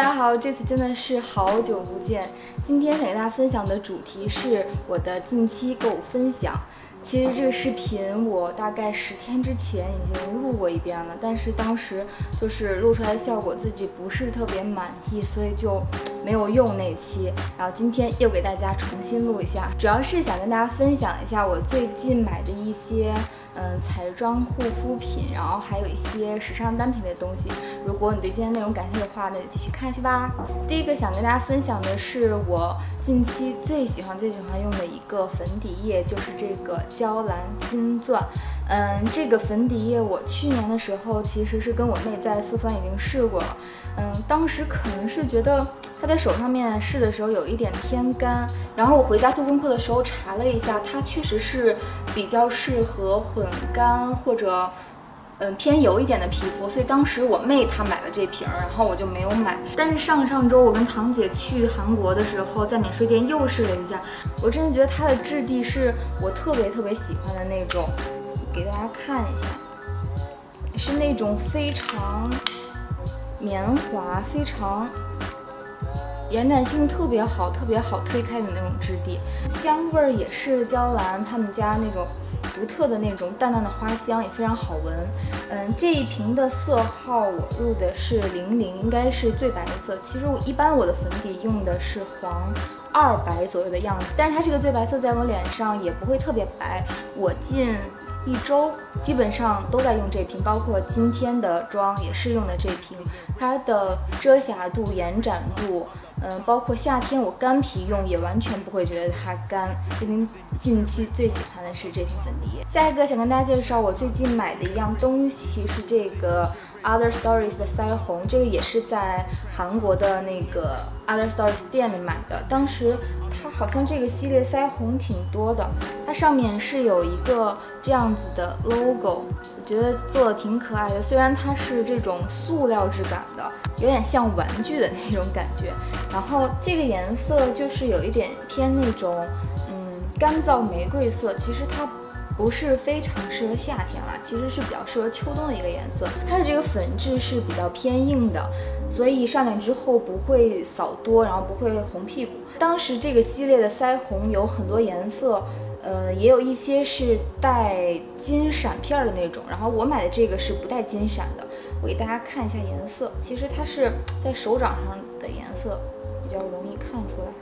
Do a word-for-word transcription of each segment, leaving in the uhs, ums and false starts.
家好，这次真的是好久不见。今天想给大家分享的主题是我的近期购物分享。其实这个视频我大概十天之前已经录过一遍了，但是当时就是录出来的效果自己不是特别满意，所以就没有用那期。然后今天又给大家重新录一下，主要是想跟大家分享一下我最近买的一些嗯彩妆护肤品，然后还有一些时尚单品的东西。如果你对今天内容感兴趣的话，那就继续看下去吧。第一个想跟大家分享的是我近期最喜欢最喜欢用的一个粉底液，就是这个娇兰金钻。嗯，这个粉底液我去年的时候其实是跟我妹在四川已经试过了。嗯，当时可能是觉得它在手上面试的时候有一点偏干，然后我回家做功课的时候查了一下，它确实是比较适合混干或者嗯偏油一点的皮肤，所以当时我妹她买了这瓶，然后我就没有买。但是上上周我跟堂姐去韩国的时候，在免税店又试了一下，我真的觉得它的质地是我特别特别喜欢的那种，给大家看一下，是那种非常绵滑、非常延展性特别好、特别好推开的那种质地，香味儿也是娇兰他们家那种独特的那种淡淡的花香，也非常好闻。嗯，这一瓶的色号我入的是零零，应该是最白的色。其实我一般我的粉底用的是黄二白左右的样子，但是它这个最白色在我脸上也不会特别白。我近一周基本上都在用这瓶，包括今天的妆也是用的这瓶。它的遮瑕度、延展度，嗯，包括夏天我干皮用也完全不会觉得它干。这瓶近期最喜欢的是这瓶粉底液。下一个想跟大家介绍我最近买的一样东西是这个 Other Stories 的腮红，这个也是在韩国的那个 Other Stories 店里买的。当时它好像这个系列腮红挺多的，它上面是有一个这样子的 logo， 我觉得做的挺可爱的。虽然它是这种塑料质感的，有点像玩具的那种感觉。然后这个颜色就是有一点偏那种嗯干燥玫瑰色，其实它不是非常适合夏天啦，其实是比较适合秋冬的一个颜色。它的这个粉质是比较偏硬的，所以上脸之后不会扫多，然后不会红屁股。当时这个系列的腮红有很多颜色，呃，也有一些是带金闪片的那种，然后我买的这个是不带金闪的。我给大家看一下颜色，其实它是在手掌上的颜色比较容易看出来。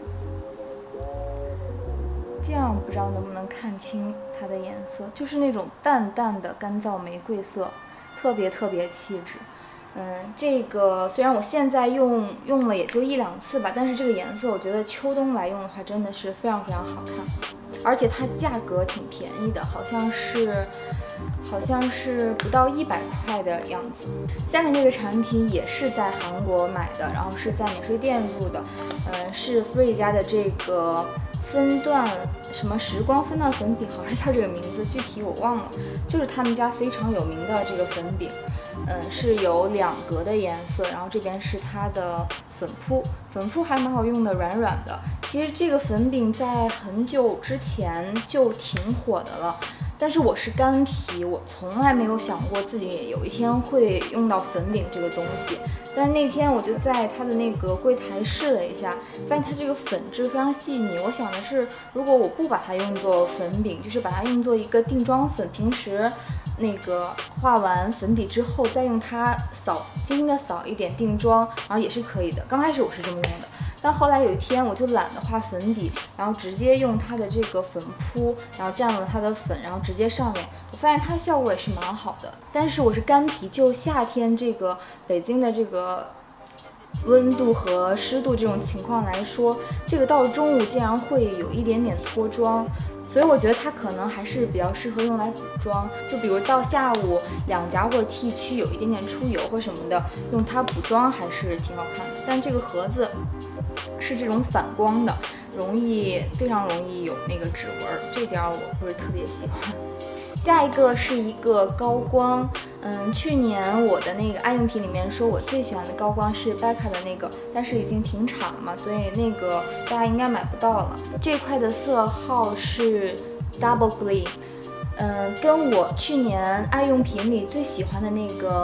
这样不知道能不能看清它的颜色，就是那种淡淡的干燥玫瑰色，特别特别气质。嗯，这个虽然我现在用用了也就一两次吧，但是这个颜色我觉得秋冬来用的话真的是非常非常好看，而且它价格挺便宜的，好像是好像是不到一百块的样子。下面这个产品也是在韩国买的，然后是在免税店入的，嗯，是 Free 家的这个分段什么时光分段粉饼，好像叫这个名字，具体我忘了，就是他们家非常有名的这个粉饼。嗯，是有两格的颜色，然后这边是它的粉扑，粉扑还蛮好用的，软软的。其实这个粉饼在很久之前就挺火的了，但是我是干皮，我从来没有想过自己有一天会用到粉饼这个东西。但是那天我就在它的那个柜台试了一下，发现它这个粉质非常细腻。我想的是，如果我不把它用作粉饼，就是把它用作一个定妆粉，平时那个画完粉底之后再用它扫，轻轻的扫一点定妆，然后也是可以的。刚开始我是这么用的，但后来有一天我就懒得画粉底，然后直接用它的这个粉扑，然后蘸了它的粉，然后直接上脸，我发现它效果也是蛮好的。但是我是干皮，就夏天这个北京的这个温度和湿度这种情况来说，这个到中午竟然会有一点点脱妆。所以我觉得它可能还是比较适合用来补妆，就比如到下午两颊或者 T 区有一点点出油或什么的，用它补妆还是挺好看的。但这个盒子是这种反光的，容易非常容易有那个指纹，这点我不是特别喜欢。下一个是一个高光，嗯，去年我的那个爱用品里面说我最喜欢的高光是 Becca 的那个，但是已经停产了嘛，所以那个大家应该买不到了。这块的色号是 Double Gleam， 嗯，跟我去年爱用品里最喜欢的那个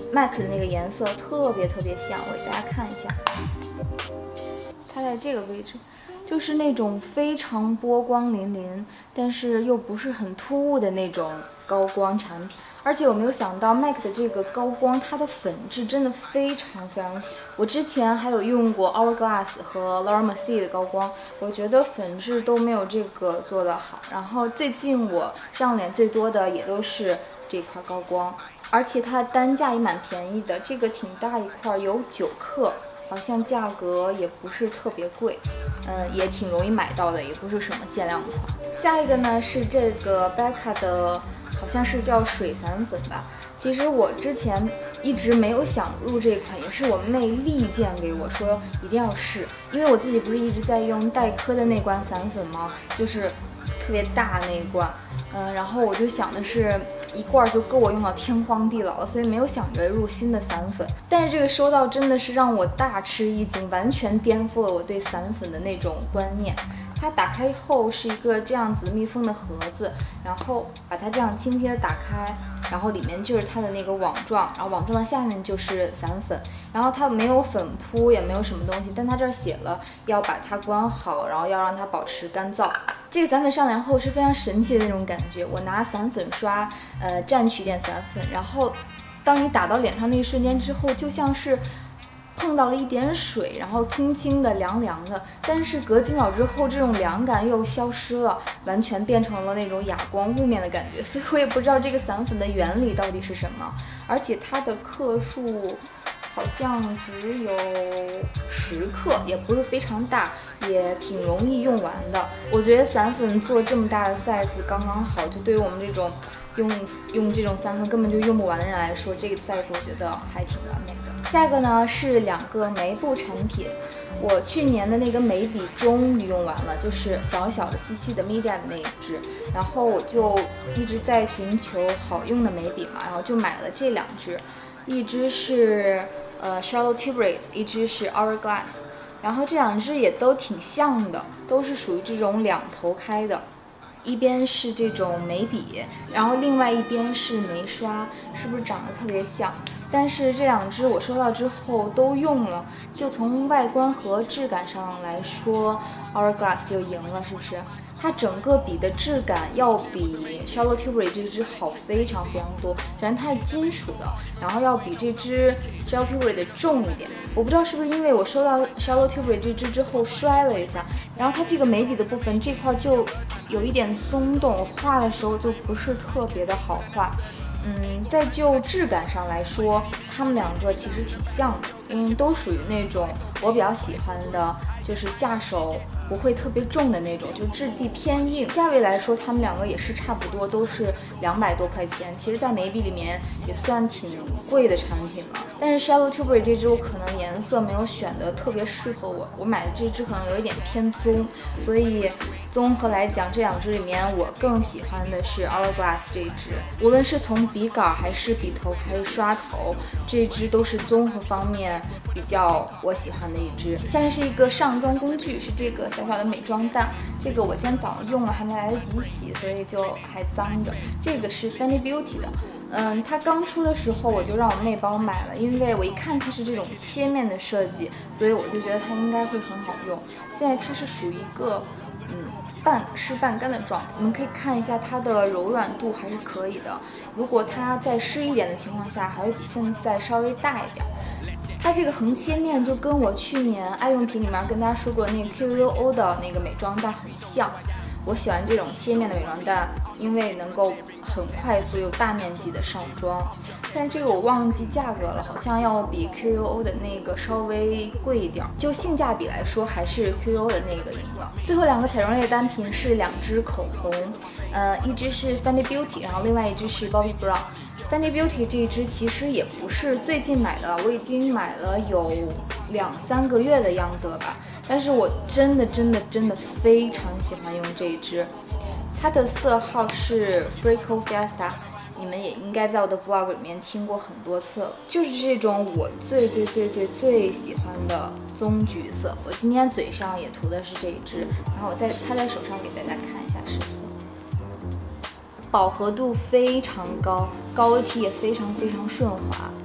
M A C 的那个颜色特别特别像，我给大家看一下，它在这个位置，就是那种非常波光粼粼，但是又不是很突兀的那种高光产品。而且我没有想到 M A C 的这个高光，它的粉质真的非常非常细。我之前还有用过 Hourglass 和 Laura Mercier 的高光，我觉得粉质都没有这个做得好。然后最近我上脸最多的也都是这块高光，而且它的单价也蛮便宜的，这个挺大一块，有九克。好像价格也不是特别贵，嗯，也挺容易买到的，也不是什么限量款。下一个呢是这个 Becca 的，好像是叫水散粉吧。其实我之前一直没有想入这款，也是我妹力荐给我说一定要试，因为我自己不是一直在用黛珂的那罐散粉吗？就是特别大那一罐，嗯，然后我就想的是。一罐就够我用到天荒地老了，所以没有想着入新的散粉。但是这个收到真的是让我大吃一惊，完全颠覆了我对散粉的那种观念。它打开后是一个这样子密封的盒子，然后把它这样轻轻的打开，然后里面就是它的那个网状，然后网状的下面就是散粉，然后它没有粉扑，也没有什么东西，但它这儿写了要把它关好，然后要让它保持干燥。这个散粉上脸后是非常神奇的那种感觉，我拿散粉刷，呃，蘸取一点散粉，然后当你打到脸上那一瞬间之后，就像是碰到了一点水，然后轻轻的凉凉的，但是隔几秒之后，这种凉感又消失了，完全变成了那种哑光雾面的感觉。所以我也不知道这个散粉的原理到底是什么，而且它的克数好像只有十克，也不是非常大，也挺容易用完的。我觉得散粉做这么大的 size 刚刚好，就对于我们这种用用这种散粉根本就用不完的人来说，这个 size 我觉得还挺完美的。下一个呢是两个眉部产品，我去年的那个眉笔终于用完了，就是小小的细细的 media 的那一支，然后我就一直在寻求好用的眉笔嘛，然后就买了这两支，一支是呃 Charlotte Tilbury， 一支是 Hourglass， 然后这两支也都挺像的，都是属于这种两头开的。一边是这种眉笔，然后另外一边是眉刷，是不是长得特别像？但是这两支我收到之后都用了，就从外观和质感上来说 ，Hourglass 就赢了，是不是？它整个笔的质感要比 Charlotte Tilbury 这支好非常非常多。首先它是金属的，然后要比这支 Charlotte Tilbury 的重一点。我不知道是不是因为我收到 Charlotte Tilbury 这支之后摔了一下，然后它这个眉笔的部分这块就有一点松动，我画的时候就不是特别的好画。嗯，在就质感上来说，它们两个其实挺像的，嗯，都属于那种我比较喜欢的，就是下手不会特别重的那种，就质地偏硬。价位来说，它们两个也是差不多，都是两百多块钱。其实，在眉笔里面也算挺贵的产品了。但是 Charlotte Tilbury 这支我可能颜色没有选的特别适合我，我买的这支可能有一点偏棕，所以综合来讲，这两支里面我更喜欢的是 Hourglass 这一支。无论是从笔杆还是笔头还是刷头，这支都是综合方面比较我喜欢的一支。下面是一个上妆工具，是这个小小的美妆蛋，这个我今天早上用了还没来得及洗，所以就还脏着。这个是 Fenty Beauty 的，嗯，它刚出的时候我就让我妹帮我买了，因为我一看它是这种切面的设计，所以我就觉得它应该会很好用。现在它是属于一个嗯半湿半干的状态，你们可以看一下它的柔软度还是可以的。如果它再湿一点的情况下，还会比现在稍微大一点。它这个横切面就跟我去年爱用品里面跟大家说过的那个 Q U O 的那个美妆蛋很像。我喜欢这种切面的美妆蛋，因为能够很快速又大面积的上妆。但是这个我忘记价格了，好像要比 Q U O 的那个稍微贵一点。就性价比来说，还是 Q U O 的那个赢了。最后两个彩妆类单品是两支口红，呃，一支是 Fenty Beauty， 然后另外一支是 Bobbi Brown。Fenty Beauty 这一支其实也不是最近买的，我已经买了有两三个月的样子了吧。但是我真的真的真的非常喜欢用这一支，它的色号是 Freckle Fiesta， 你们也应该在我的 vlog 里面听过很多次了，就是这种我最最最最最喜欢的棕橘色。我今天嘴上也涂的是这一支，然后我再擦在手上给大家看一下试色。饱和度非常高，膏体也非常非常顺滑。嗯，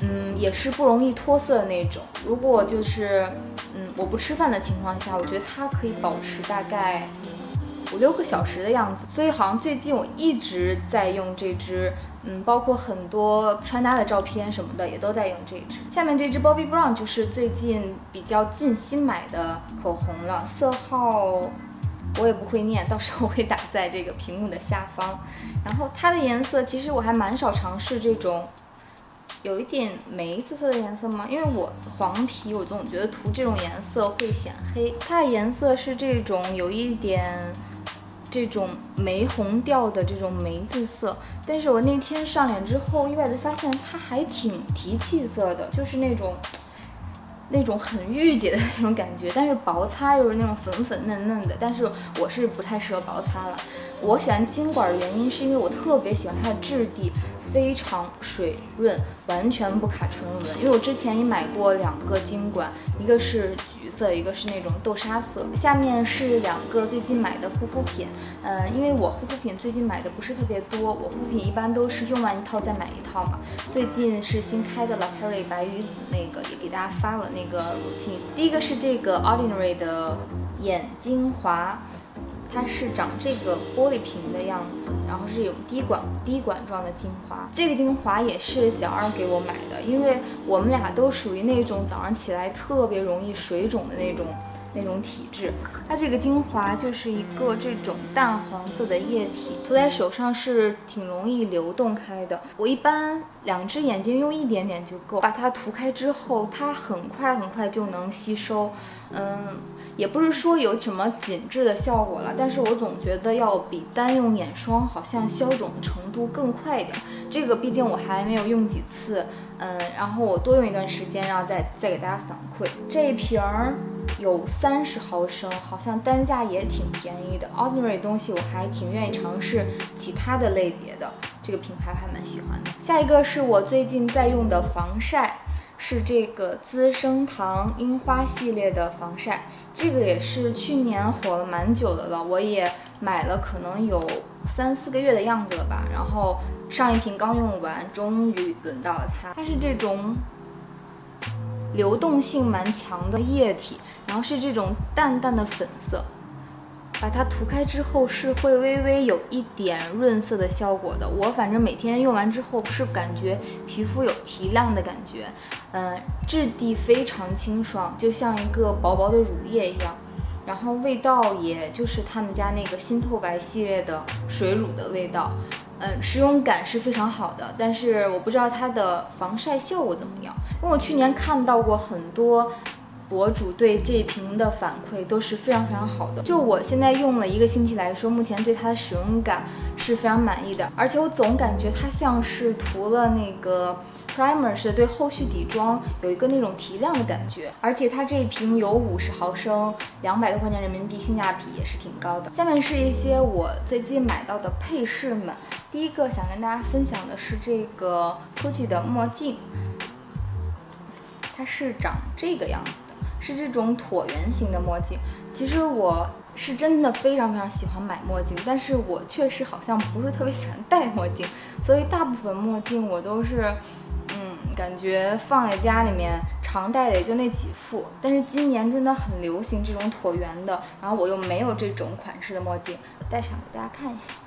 嗯，也是不容易脱色的那种。如果就是嗯我不吃饭的情况下，我觉得它可以保持大概五六个小时的样子。所以好像最近我一直在用这支，嗯，包括很多穿搭的照片什么的也都在用这支。下面这支 Bobbi Brown 就是最近比较近新买的口红了，色号我也不会念，到时候我会打在这个屏幕的下方。然后它的颜色其实我还蛮少尝试这种有一点梅子色的颜色吗？因为我黄皮，我总觉得涂这种颜色会显黑。它的颜色是这种有一点这种玫红调的这种梅子色，但是我那天上脸之后，意外的发现它还挺提气色的，就是那种那种很御姐的那种感觉，但是薄擦又是那种粉粉嫩嫩的，但是我是不太适合薄擦了。我喜欢金管的原因是因为我特别喜欢它的质地，非常水润，完全不卡唇纹。因为我之前也买过两个金管，一个是橘色，一个是那种豆沙色。下面是两个最近买的护肤品，嗯，因为我护肤品最近买的不是特别多，我护肤品一般都是用完一套再买一套嘛。最近是新开的 La Prairie 白鱼子那个，也给大家发了那个 routine。第一个是这个 Ordinary 的眼精华。它是长这个玻璃瓶的样子，然后是有滴管滴管状的精华。这个精华也是小二给我买的，因为我们俩都属于那种早上起来特别容易水肿的那种那种体质。它这个精华就是一个这种淡黄色的液体，涂在手上是挺容易流动开的。我一般两只眼睛用一点点就够，把它涂开之后，它很快很快就能吸收。嗯。也不是说有什么紧致的效果了，但是我总觉得要比单用眼霜好像消肿的程度更快一点。这个毕竟我还没有用几次，嗯，然后我多用一段时间，然后再再给大家反馈。这一瓶儿有三十毫升，好像单价也挺便宜的。Ordinary 东西我还挺愿意尝试其他的类别的，这个品牌还蛮喜欢的。下一个是我最近在用的防晒，是这个资生堂樱花系列的防晒。这个也是去年火了蛮久的了，我也买了可能有三四个月的样子了吧。然后上一瓶刚用完，终于轮到了它。它是这种流动性蛮强的液体，然后是这种淡淡的粉色。把它涂开之后是会微微有一点润色的效果的。我反正每天用完之后是感觉皮肤有提亮的感觉，嗯，质地非常清爽，就像一个薄薄的乳液一样。然后味道也就是他们家那个新透白系列的水乳的味道，嗯，使用感是非常好的。但是我不知道它的防晒效果怎么样，因为我去年看到过很多博主对这瓶的反馈都是非常非常好的。就我现在用了一个星期来说，目前对它的使用感是非常满意的，而且我总感觉它像是涂了那个 primer 似的，对后续底妆有一个那种提亮的感觉。而且它这一瓶有五十毫升，两百多块钱人民币，性价比也是挺高的。下面是一些我最近买到的配饰们。第一个想跟大家分享的是这个 Gucci 的墨镜，它是长这个样子的。是这种椭圆形的墨镜。其实我是真的非常非常喜欢买墨镜，但是我确实好像不是特别喜欢戴墨镜，所以大部分墨镜我都是嗯感觉放在家里面常戴的也就那几副。但是今年真的很流行这种椭圆的，然后我又没有这种款式的墨镜，戴上给大家看一下，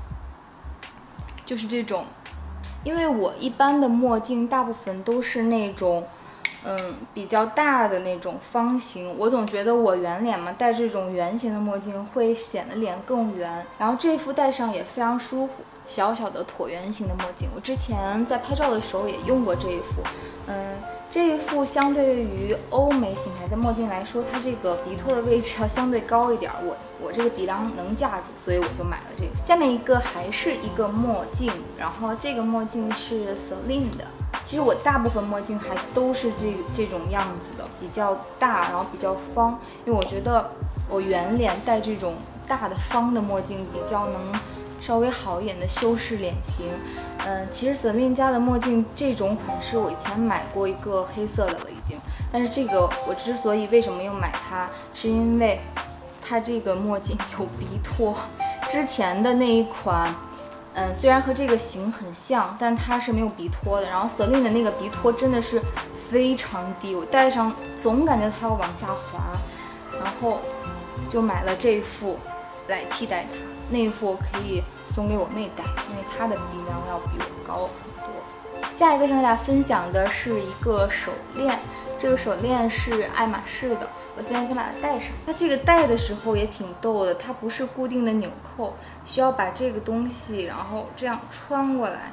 就是这种。因为我一般的墨镜大部分都是那种嗯，比较大的那种方形，我总觉得我圆脸嘛，戴这种圆形的墨镜会显得脸更圆。然后这副戴上也非常舒服，小小的椭圆形的墨镜，我之前在拍照的时候也用过这一副。嗯，这一副相对于欧美品牌的墨镜来说，它这个鼻托的位置要相对高一点，我我这个鼻梁能架住，所以我就买了这副。下面一个还是一个墨镜，然后这个墨镜是 Celine 的。其实我大部分墨镜还都是这这种样子的，比较大，然后比较方，因为我觉得我圆脸戴这种大的方的墨镜比较能稍微好一点的修饰脸型。嗯，其实 Celine 家的墨镜这种款式我以前买过一个黑色的了已经，但是这个我之所以为什么又买它，是因为它这个墨镜有鼻托，之前的那一款。 嗯，虽然和这个型很像，但它是没有鼻托的。然后 Celine 的那个鼻托真的是非常低，我戴上总感觉它要往下滑，然后就买了这一副来替代它。那一副可以送给我妹戴，因为她的鼻梁要比我高很多。下一个想给大家分享的是一个手链，这个手链是爱马仕的，我现在先把它戴上。它这个戴的时候也挺逗的，它不是固定的纽扣，需要把这个东西然后这样穿过来，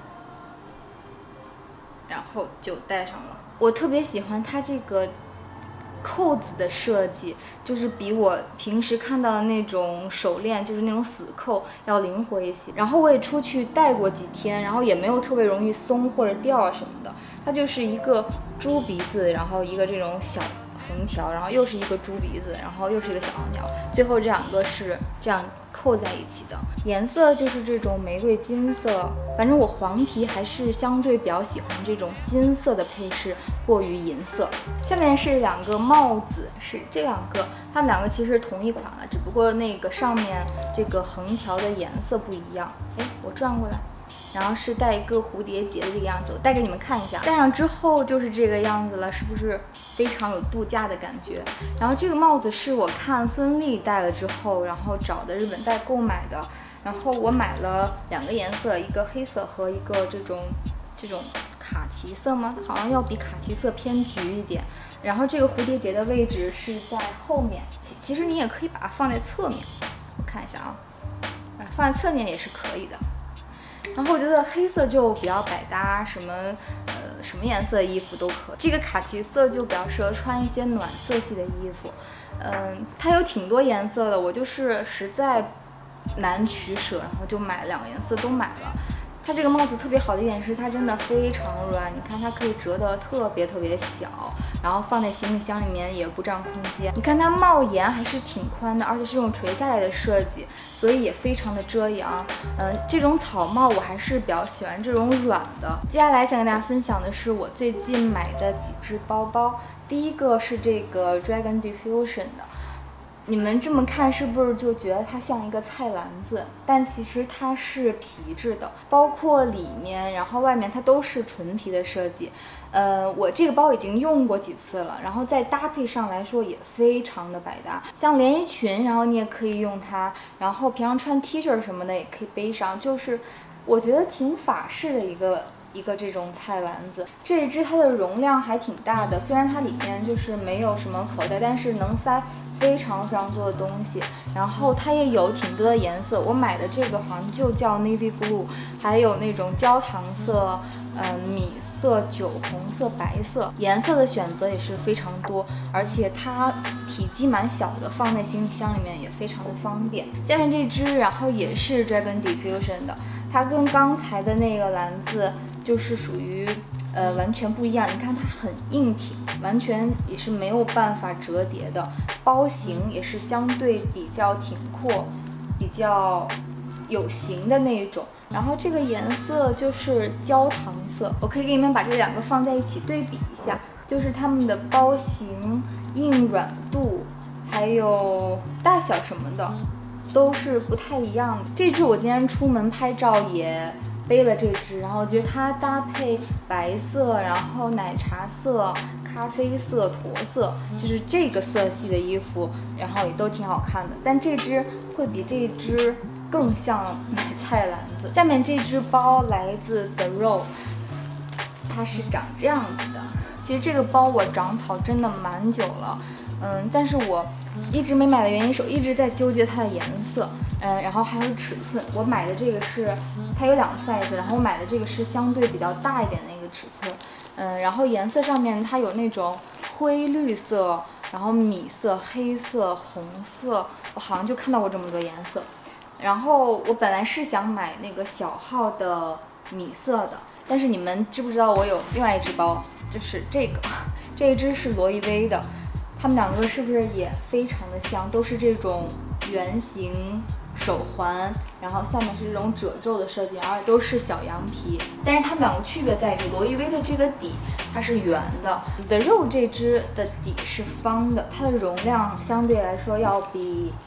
然后就戴上了。我特别喜欢它这个扣子的设计，就是比我平时看到的那种手链，就是那种死扣要灵活一些。然后我也出去戴过几天，然后也没有特别容易松或者掉啊什么的。它就是一个猪鼻子，然后一个这种小横条，然后又是一个猪鼻子，然后又是一个小横条，最后这两个是这样扣在一起的。颜色就是这种玫瑰金色，反正我黄皮还是相对比较喜欢这种金色的配饰，过于银色。下面是两个帽子，是这两个，它们两个其实是同一款了，只不过那个上面这个横条的颜色不一样。哎，我转过来。然后是戴一个蝴蝶结的这个样子，我戴给你们看一下。戴上之后就是这个样子了，是不是非常有度假的感觉？然后这个帽子是我看孙俪戴了之后，然后找的日本代购买的。然后我买了两个颜色，一个黑色和一个这种这种卡其色吗？好像要比卡其色偏橘一点。然后这个蝴蝶结的位置是在后面，其其实你也可以把它放在侧面。我看一下啊，放在侧面也是可以的。然后我觉得黑色就比较百搭，什么呃什么颜色的衣服都可以。这个卡其色就比较适合穿一些暖色系的衣服。嗯，它有挺多颜色的，我就是实在难取舍，然后就买两个颜色都买了。它这个帽子特别好的一点是它真的非常软，你看它可以折得特别特别小，然后放在行李箱里面也不占空间。你看它帽檐还是挺宽的，而且是这种垂下来的设计，所以也非常的遮阳。嗯，这种草帽我还是比较喜欢这种软的。接下来想跟大家分享的是我最近买的几只包包，第一个是这个 Dragon Diffusion 的。你们这么看是不是就觉得它像一个菜篮子？但其实它是皮质的，包括里面，然后外面它都是纯皮的设计。呃，我这个包已经用过几次了，然后在搭配上来说也非常的百搭，像连衣裙，然后你也可以用它，然后平常穿 T 恤什么的也可以背上，就是我觉得挺法式的一个。一个这种菜篮子，这一只它的容量还挺大的，虽然它里面就是没有什么口袋，但是能塞非常非常多的东西。然后它也有挺多的颜色，我买的这个好像就叫 navy blue， 还有那种焦糖色、嗯米色、酒红色、白色，颜色的选择也是非常多，而且它体积蛮小的，放在行李箱里面也非常的方便。下面这只，然后也是 Dragon Diffusion 的，它跟刚才的那个篮子就是属于呃完全不一样。你看它很硬挺，完全也是没有办法折叠的，包型也是相对比较挺阔，比较有型的那一种。然后这个颜色就是焦糖色，我可以给你们把这两个放在一起对比一下，就是它们的包型、硬软度还有大小什么的都是不太一样的。这只我今天出门拍照也背了这只，然后我觉得它搭配白色，然后奶茶色、咖啡色、驼色，就是这个色系的衣服，然后也都挺好看的。但这只会比这只更像买菜篮子。下面这只包来自 The Row， 它是长这样子的。其实这个包我长草真的蛮久了，嗯，但是我一直没买的原因是我一直在纠结它的颜色。嗯，然后还有尺寸，我买的这个是它有两个 size， 然后我买的这个是相对比较大一点的一个尺寸。嗯，然后颜色上面它有那种灰绿色，然后米色、黑色、红色，我好像就看到过这么多颜色。然后我本来是想买那个小号的米色的，但是你们知不知道我有另外一只包，就是这个，这一只是罗意威的，它们两个是不是也非常的像，都是这种圆形手环，然后下面是这种褶皱的设计，而且都是小羊皮。但是它们两个区别在于，罗意威的这个底它是圆的 ，The Row 这只的底是方的，它的容量相对来说要比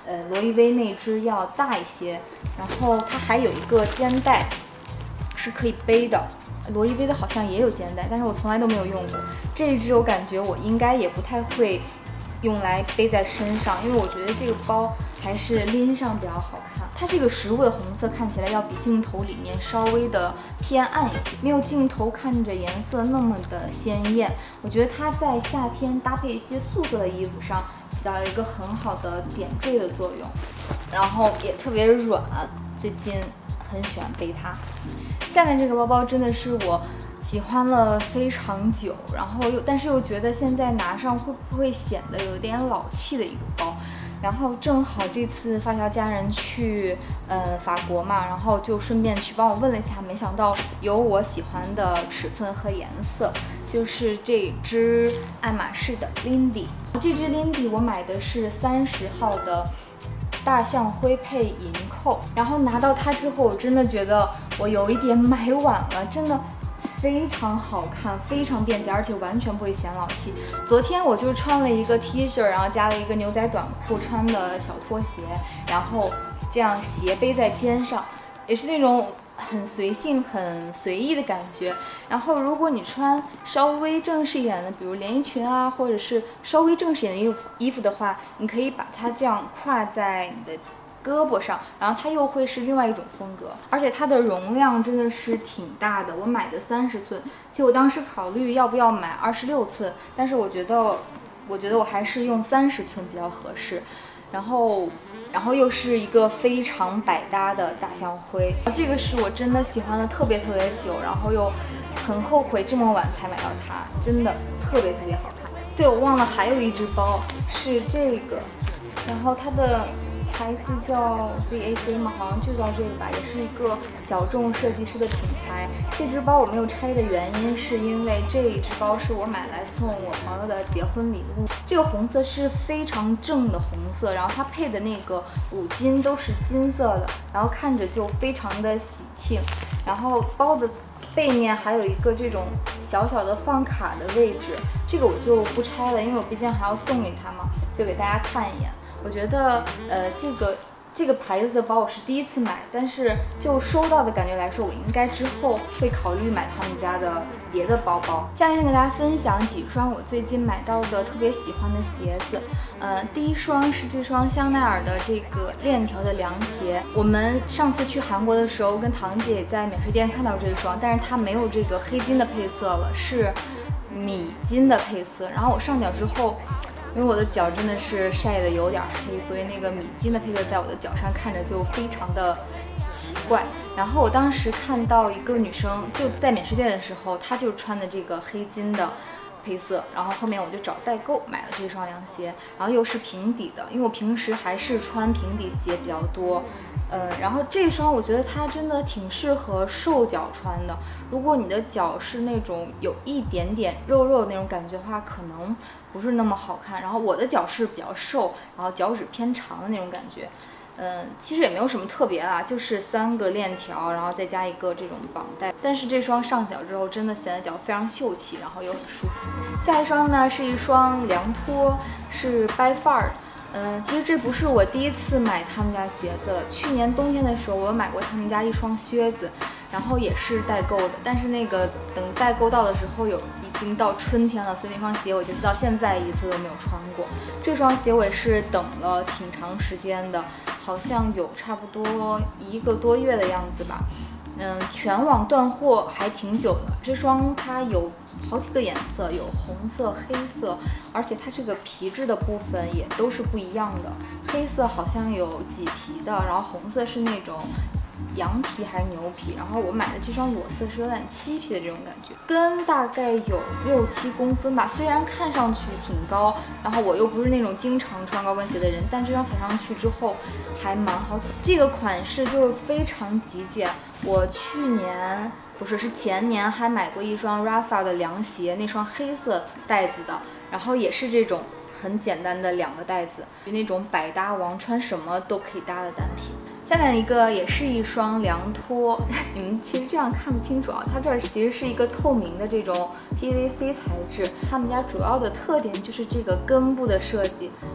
呃罗意威那只要大一些，然后它还有一个肩带是可以背的。罗意威的好像也有肩带，但是我从来都没有用过。这一只我感觉我应该也不太会用来背在身上，因为我觉得这个包还是拎上比较好看。它这个实物的红色看起来要比镜头里面稍微的偏暗一些，没有镜头看着颜色那么的鲜艳。我觉得它在夏天搭配一些素色的衣服上起到了一个很好的点缀的作用，然后也特别软，最近很喜欢背它。下面这个包包真的是我喜欢了非常久，然后又但是又觉得现在拿上会不会显得有点老气的一个包。然后正好这次发条家人去呃法国嘛，然后就顺便去帮我问了一下，没想到有我喜欢的尺寸和颜色，就是这只爱马仕的 Lindy。这只 Lindy 我买的是三十号的大象灰配银扣，然后拿到它之后，我真的觉得我有一点买晚了，真的非常好看，非常便携，而且完全不会显老气。昨天我就穿了一个 T 恤，然后加了一个牛仔短裤，穿的小拖鞋，然后这样斜背在肩上，也是那种很随性、很随意的感觉。然后如果你穿稍微正式一点的，比如连衣裙啊，或者是稍微正式一点的衣服衣服的话，你可以把它这样挎在你的胳膊上，然后它又会是另外一种风格，而且它的容量真的是挺大的。我买的三十寸，其实我当时考虑要不要买二十六寸，但是我觉得，我觉得我还是用三十寸比较合适。然后，然后又是一个非常百搭的大象灰，这个是我真的喜欢的特别特别久，然后又很后悔这么晚才买到它，真的特别特别好看。对，我忘了还有一只包是这个，然后它的牌子叫 Z A C 嘛，好像就叫这个吧，也是一个小众设计师的品牌。这只包我没有拆的原因是因为这一只包是我买来送我朋友的结婚礼物。这个红色是非常正的红色，然后它配的那个五金都是金色的，然后看着就非常的喜庆。然后包的背面还有一个这种小小的放卡的位置，这个我就不拆了，因为我毕竟还要送给他嘛，就给大家看一眼。我觉得，呃，这个这个牌子的包我是第一次买，但是就收到的感觉来说，我应该之后会考虑买他们家的别的包包。下面跟大家分享几双我最近买到的特别喜欢的鞋子。呃，第一双是这双香奈儿的这个链条的凉鞋。我们上次去韩国的时候，跟堂姐也在免税店看到这双，但是它没有这个黑金的配色了，是米金的配色。然后我上脚之后，因为我的脚真的是晒得有点黑，所以那个米金的配色在我的脚上看着就非常的奇怪。然后我当时看到一个女生就在免税店的时候，她就穿的这个黑金的配色，然后后面我就找代购买了这双凉鞋，然后又是平底的，因为我平时还是穿平底鞋比较多。嗯，然后这双我觉得它真的挺适合瘦脚穿的。如果你的脚是那种有一点点肉肉的那种感觉的话，可能不是那么好看。然后我的脚是比较瘦，然后脚趾偏长的那种感觉。嗯，其实也没有什么特别啦，就是三个链条，然后再加一个这种绑带。但是这双上脚之后，真的显得脚非常秀气，然后又很舒服。下一双呢是一双凉拖，是 By Far 的。嗯，其实这不是我第一次买他们家鞋子了。去年冬天的时候，我有买过他们家一双靴子，然后也是代购的。但是那个等代购到的时候，有已经到春天了，所以那双鞋我就到现在一次都没有穿过。这双鞋我也是等了挺长时间的，好像有差不多一个多月的样子吧。嗯，全网断货还挺久的。这双它有好几个颜色，有红色、黑色，而且它这个皮质的部分也都是不一样的。黑色好像有麂皮的，然后红色是那种羊皮还是牛皮，然后我买的这双裸色是有点漆皮的这种感觉，跟大概有六七公分吧，虽然看上去挺高，然后我又不是那种经常穿高跟鞋的人，但这双踩上去之后还蛮好走。这个款式就是非常极简，我去年不是是前年还买过一双 Rafa 的凉鞋，那双黑色带子的，然后也是这种很简单的两个带子，就那种百搭王，穿什么都可以搭的单品。下面一个也是一双凉拖，你们其实这样看不清楚啊，它这儿其实是一个透明的这种 P V C 材质。他们家主要的特点就是这个根部的设计，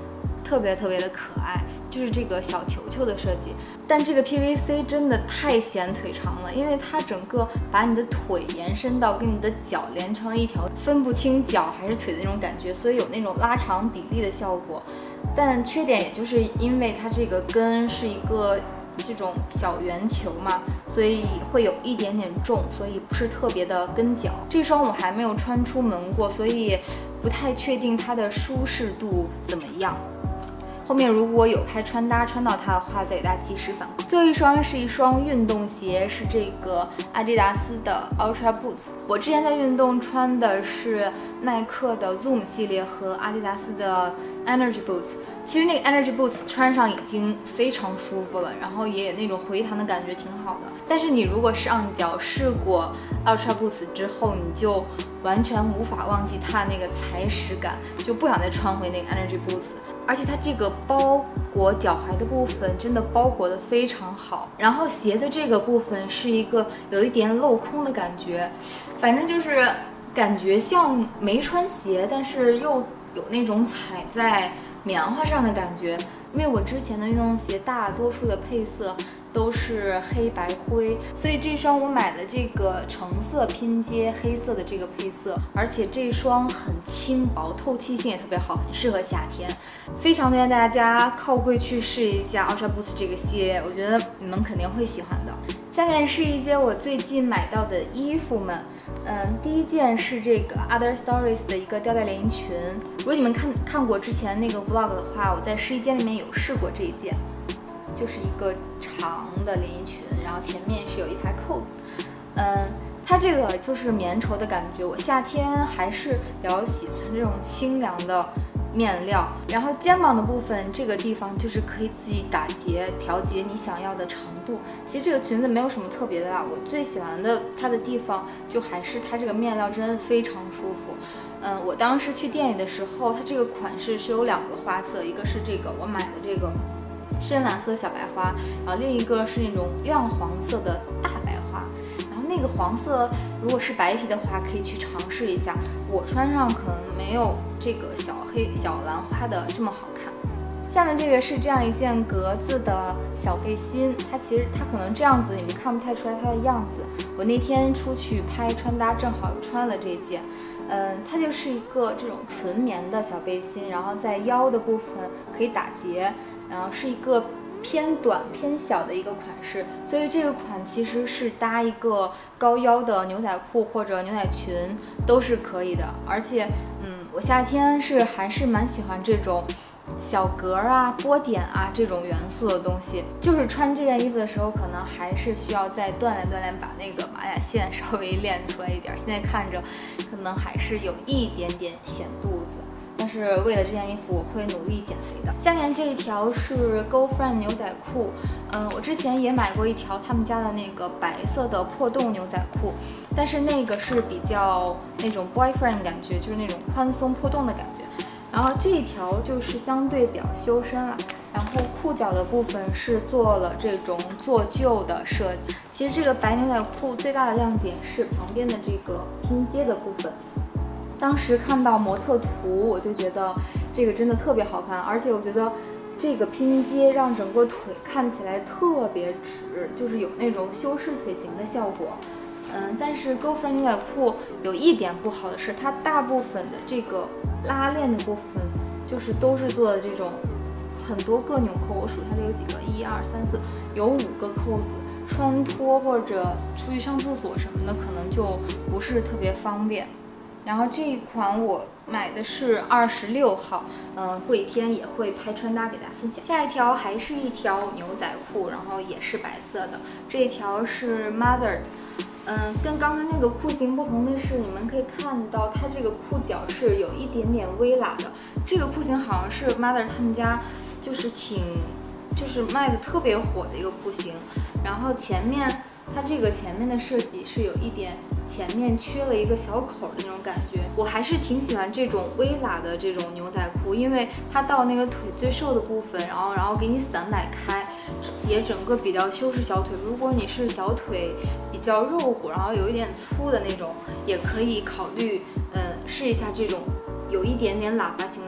特别特别的可爱，就是这个小球球的设计。但这个 P V C 真的太显腿长了，因为它整个把你的腿延伸到跟你的脚连成一条，分不清脚还是腿的那种感觉，所以有那种拉长比例的效果。但缺点也就是因为它这个跟是一个这种小圆球嘛，所以会有一点点重，所以不是特别的跟脚。这双我还没有穿出门过，所以不太确定它的舒适度怎么样。后面如果有拍穿搭穿到它的话，再给大家及时反馈。最后一双是一双运动鞋，是这个阿迪达斯的 Ultra Boots。我之前在运动穿的是耐克的 Zoom 系列和阿迪达斯的 Energy Boots。其实那个 Energy Boots 穿上已经非常舒服了，然后也有那种回弹的感觉，挺好的。但是你如果上脚试过 Ultra Boots 之后，你就完全无法忘记它那个踩屎感，就不想再穿回那个 Energy Boots。而且它这个包裹脚踝的部分真的包裹的非常好，然后鞋的这个部分是一个有一点镂空的感觉，反正就是感觉像没穿鞋，但是又有那种踩在棉花上的感觉。因为我之前的运动鞋大多数的配色都是黑白灰，所以这双我买了这个橙色拼接黑色的这个配色，而且这双很轻薄，透气性也特别好，很适合夏天，非常推荐大家靠柜去试一下 Ultra Boost 这个系列，我觉得你们肯定会喜欢的。下面是一些我最近买到的衣服们。嗯，第一件是这个 Other Stories 的一个吊带连衣裙。如果你们看看过之前那个 vlog 的话，我在试衣间里面有试过这一件，就是一个长的连衣裙，然后前面是有一排扣子。嗯，它这个就是棉绸的感觉，我夏天还是比较喜欢这种清凉的面料。然后肩膀的部分，这个地方就是可以自己打结调节你想要的长度。其实这个裙子没有什么特别的啦，我最喜欢的它的地方就还是它这个面料真的非常舒服。嗯，我当时去店里的时候，它这个款式是有两个花色，一个是这个我买的这个深蓝色小白花，然后另一个是那种亮黄色的大白花。然后那个黄色如果是白皮的话，可以去尝试一下。我穿上可能没有这个小黑小兰花的这么好看。下面这个是这样一件格子的小背心，它其实它可能这样子你们看不太出来它的样子。我那天出去拍穿搭，正好有穿了这件。嗯，它就是一个这种纯棉的小背心，然后在腰的部分可以打结，然后是一个偏短偏小的一个款式，所以这个款其实是搭一个高腰的牛仔裤或者牛仔裙都是可以的。而且，嗯，我夏天是还是蛮喜欢这种小格啊、波点啊这种元素的东西，就是穿这件衣服的时候，可能还是需要再锻炼锻炼，把那个马甲线稍微练出来一点。现在看着，可能还是有一点点显肚子，但是为了这件衣服，我会努力减肥的。下面这一条是 Girlfriend 牛仔裤，嗯，我之前也买过一条他们家的那个白色的破洞牛仔裤，但是那个是比较那种 boyfriend 感觉，就是那种宽松破洞的感觉。然后这一条就是相对比较修身了，然后裤脚的部分是做了这种做旧的设计。其实这个白牛仔裤最大的亮点是旁边的这个拼接的部分。当时看到模特图，我就觉得这个真的特别好看，而且我觉得这个拼接让整个腿看起来特别直，就是有那种修饰腿型的效果。嗯，但是 Girlfriend 牛仔裤有一点不好的是，它大部分的这个拉链的部分就是都是做的这种很多个纽扣，我数下来有几个，一二三四，有五个扣子，穿脱或者出去上厕所什么的，可能就不是特别方便。然后这一款我买的是二十六号，嗯，过几天也会拍穿搭给大家分享。下一条还是一条牛仔裤，然后也是白色的，这一条是 Mother。嗯，跟刚才那个裤型不同的是，你们可以看到它这个裤脚是有一点点微喇的。这个裤型好像是 Mother 他们家就是挺就是卖的特别火的一个裤型。然后前面它这个前面的设计是有一点前面缺了一个小口的那种感觉。我还是挺喜欢这种微喇的这种牛仔裤，因为它到那个腿最瘦的部分，然后然后给你散摆开，也整个比较修饰小腿。如果你是小腿比较肉乎，然后有一点粗的那种，也可以考虑嗯试一下这种有一点点喇叭型的牛仔裤。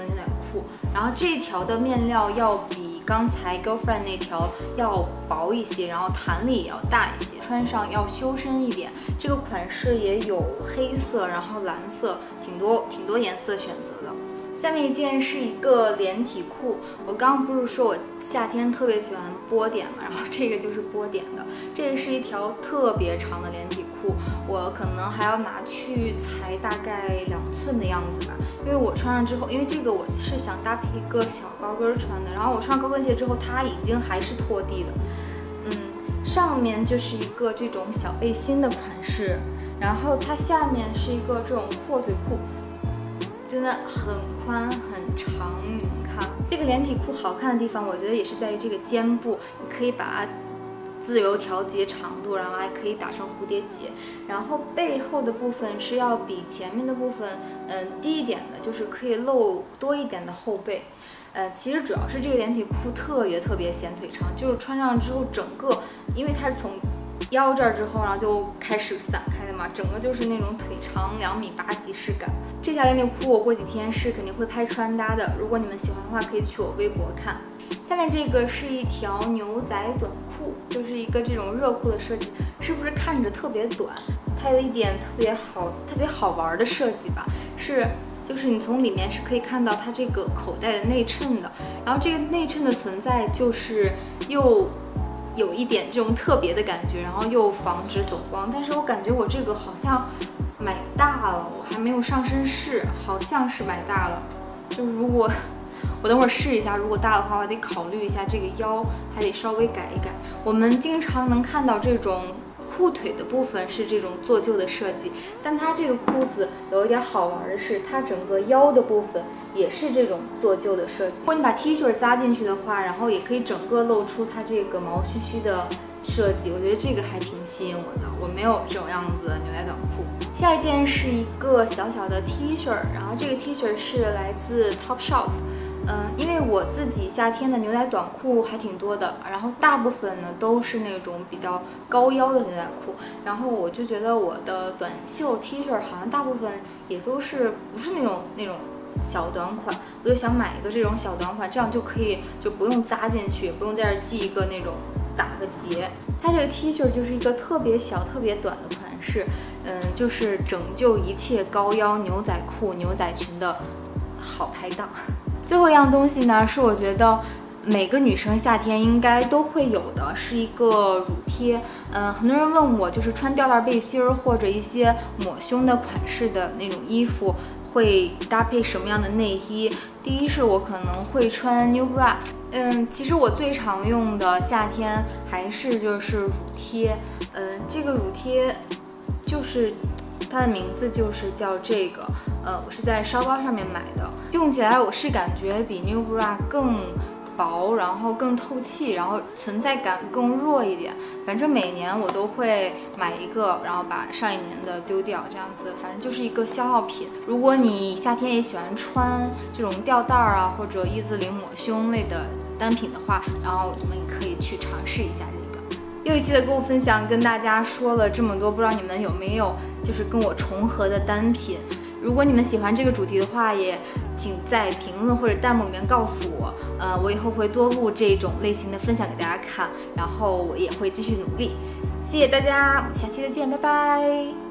裤，然后这一条的面料要比刚才 Girlfriend 那条要薄一些，然后弹力也要大一些，穿上要修身一点。这个款式也有黑色，然后蓝色，挺多挺多颜色选择的。下面一件是一个连体裤，我刚刚不是说我夏天特别喜欢波点嘛，然后这个就是波点的，这是一条特别长的连体裤，我可能还要拿去裁大概两寸的样子吧，因为我穿上之后，因为这个我是想搭配一个小高跟穿的，然后我穿上高跟鞋之后，它已经还是拖地的，嗯，上面就是一个这种小背心的款式，然后它下面是一个这种阔腿裤。真的很宽很长，你们看这个连体裤好看的地方，我觉得也是在于这个肩部，你可以把它自由调节长度，然后还可以打上蝴蝶结。然后背后的部分是要比前面的部分，嗯，低一点的，就是可以露多一点的后背。呃，其实主要是这个连体裤特别特别显腿长，就是穿上之后整个，因为它是从腰这儿之后，然后就开始散开的嘛，整个就是那种腿长两米八即视感。这条连体裤我过几天是肯定会拍穿搭的，如果你们喜欢的话，可以去我微博看。下面这个是一条牛仔短裤，就是一个这种热裤的设计，是不是看着特别短？它有一点特别好、特别好玩的设计吧，是。就是你从里面是可以看到它这个口袋的内衬的，然后这个内衬的存在就是又有一点这种特别的感觉，然后又防止走光。但是我感觉我这个好像买大了，我还没有上身试，好像是买大了。就是如果我等会儿试一下，如果大的话，我得考虑一下这个腰，还得稍微改一改。我们经常能看到这种。裤腿的部分是这种做旧的设计，但它这个裤子有一点好玩的是，它整个腰的部分也是这种做旧的设计。如果你把 T 恤扎进去的话，然后也可以整个露出它这个毛须须的设计，我觉得这个还挺吸引我的。我没有这种样子的牛仔短裤。下一件是一个小小的 T 恤，然后这个 T 恤是来自 Topshop。嗯，因为我自己夏天的牛仔短裤还挺多的，然后大部分呢都是那种比较高腰的牛仔裤，然后我就觉得我的短袖 T 恤好像大部分也都是不是那种那种小短款，我就想买一个这种小短款，这样就可以就不用扎进去，也不用在这系一个那种打个结。它这个 T 恤就是一个特别小特别短的款式，嗯，就是拯救一切高腰牛仔裤牛仔裙的好拍档。最后一样东西呢，是我觉得每个女生夏天应该都会有的，是一个乳贴。嗯，很多人问我，就是穿吊带背心儿或者一些抹胸的款式的那种衣服，会搭配什么样的内衣？第一是我可能会穿 New Bra。嗯，其实我最常用的夏天还是就是乳贴。嗯，这个乳贴就是它的名字就是叫这个。呃，我是在烧包上面买的，用起来我是感觉比 New Bra 更薄，然后更透气，然后存在感更弱一点。反正每年我都会买一个，然后把上一年的丢掉，这样子，反正就是一个消耗品。如果你夏天也喜欢穿这种吊带儿啊，或者一字领抹胸类的单品的话，然后我们可以去尝试一下这个。又一期的购物分享跟大家说了这么多，不知道你们有没有就是跟我重合的单品？如果你们喜欢这个主题的话，也请在评论或者弹幕里面告诉我，呃，我以后会多录这种类型的分享给大家看，然后我也会继续努力。谢谢大家，我们下期再见，拜拜。